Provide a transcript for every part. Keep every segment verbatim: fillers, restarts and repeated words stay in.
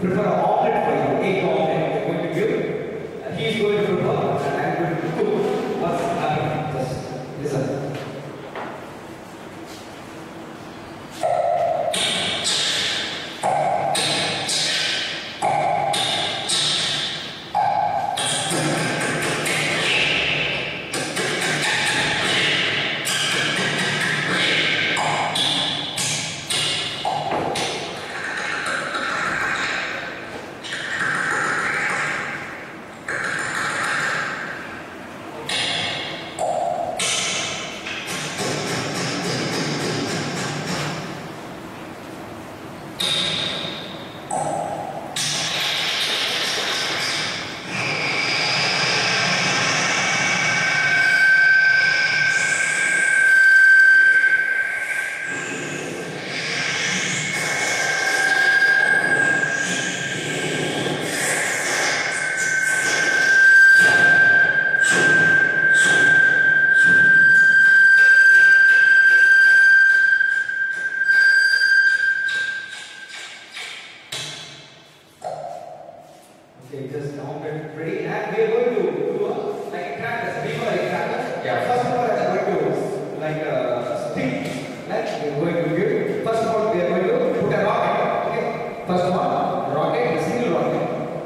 prepare an omelette for you, egg omelette. They're going to give. Uh, he's going to prepare, and I'm going to cook. What's happening? Just listen. Okay, just omelette ready, and we are going to do a, like crackers, before like crackers. Yeah. First of all, I'm going to like a stick. Like we are going to give. First of all, we are going to put a rocket. Okay. First of all, rocket, a single rocket.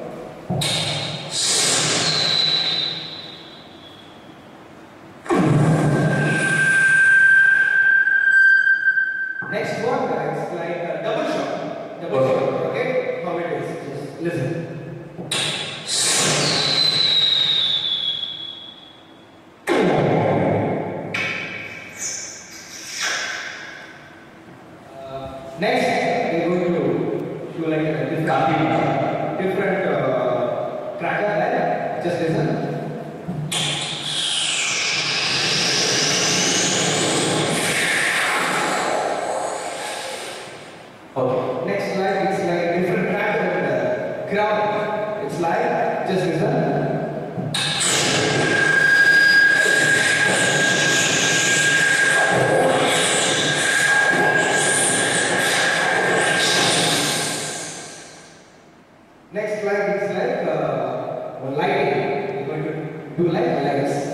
Next one, it's like a double shot. Double okay. shot. Okay. How it is? Just listen. Next, we are going to do like a different, different uh, cracker there. Just listen. Okay. Next slide is like different cracker in the ground. It's like, just listen. Next slide is like uh, lighting. We're going to do like lights.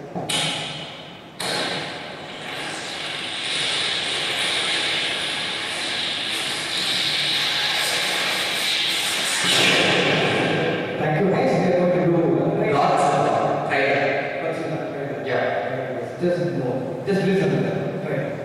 Thank you. Next, we are going to do uh, lots of trailer. What's in that trailer? Yeah. Just no. Just listen to that. Right.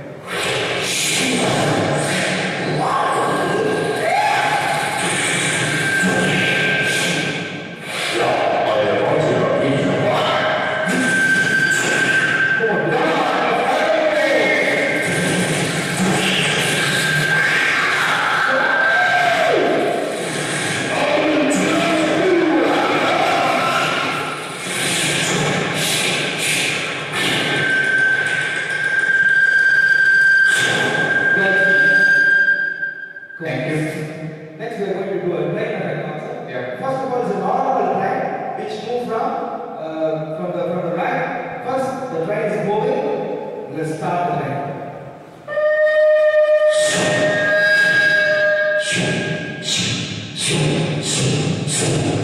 Thank you. Next, we are going to do a train effect concept. Yeah. First of all, it's a normal train which moves from uh, from the from the right. First, the train is moving. Let's start the train. Shoo, shoo, shoo, shoo, shoo.